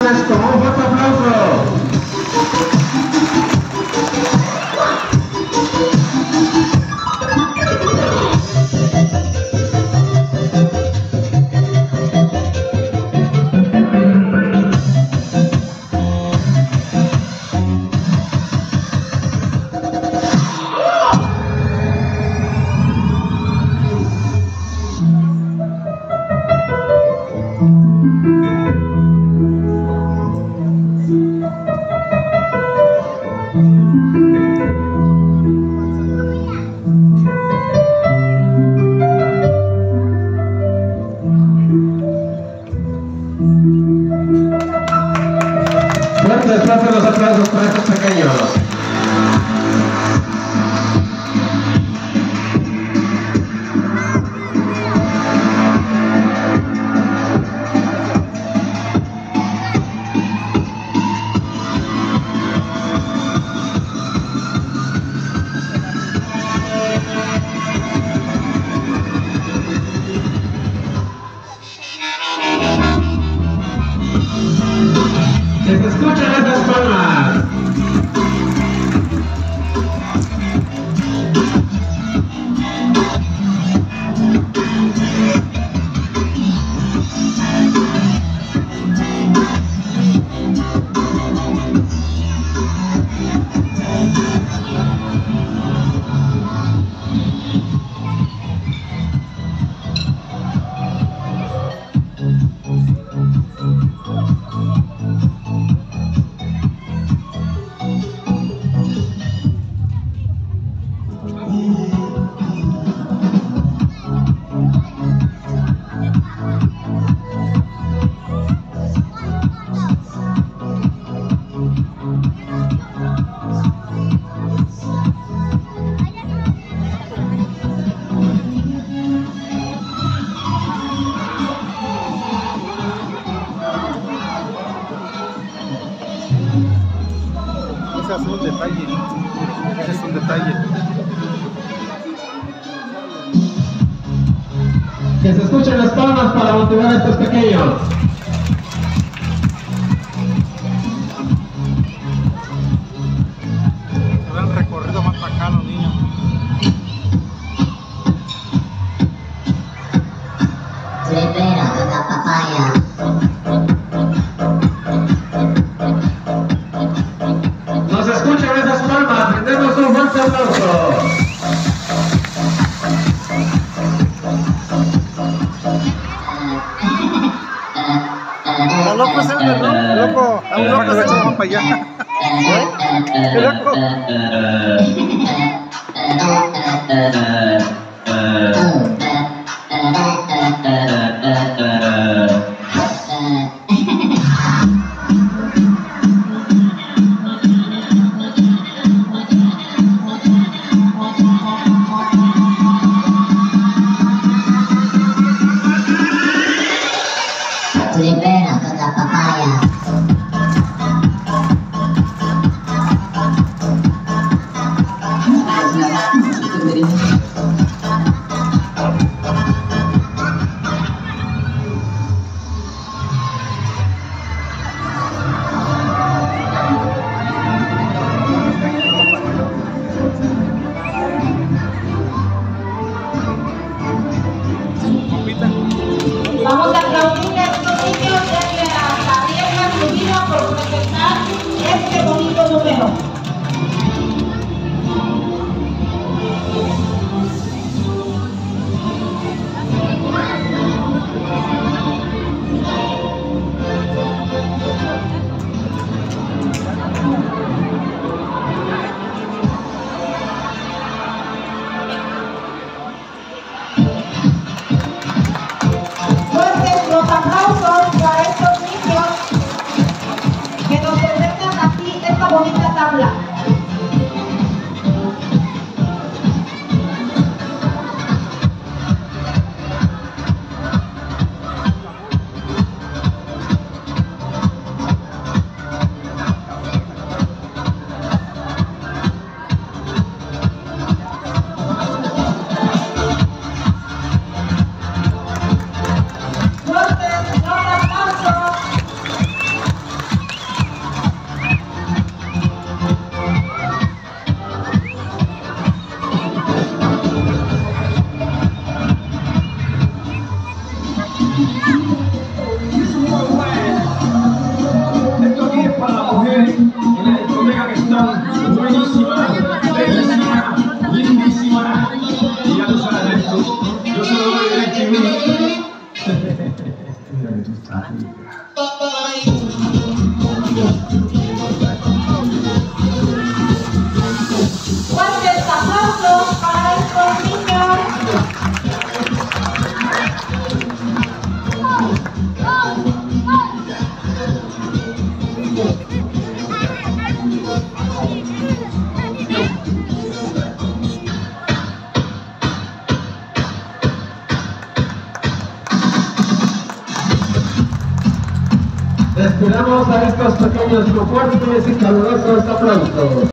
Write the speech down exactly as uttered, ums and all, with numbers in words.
Con un fuerte aplauso. Fuertes, fuertes los aplausos para estos pequeños. Que se escuchen estas palmas. Ese es un detalle, ese es un detalle. Que se escuchen las palmas para motivar a estos pequeños. Se ven recorrido más para acá los niños. Tripero con la papaya. Nos escuchan esas palmas, brindemos un fuerte aplauso. Está loco ese, ¿no? Loco, está muy loco ese, vamos para allá. ¿Qué loco? Tripero con la papaya. Vamos a aplaudirle a estos niños, denle a Ariel Rubino por presentar este bonito número. Fuertes los aplausos para estos niños que nos presentan aquí esta bonita tabla. Fuertes aplausos para estos niños. Esperamos a estos pequeños con fuertes y calurosos aplausos.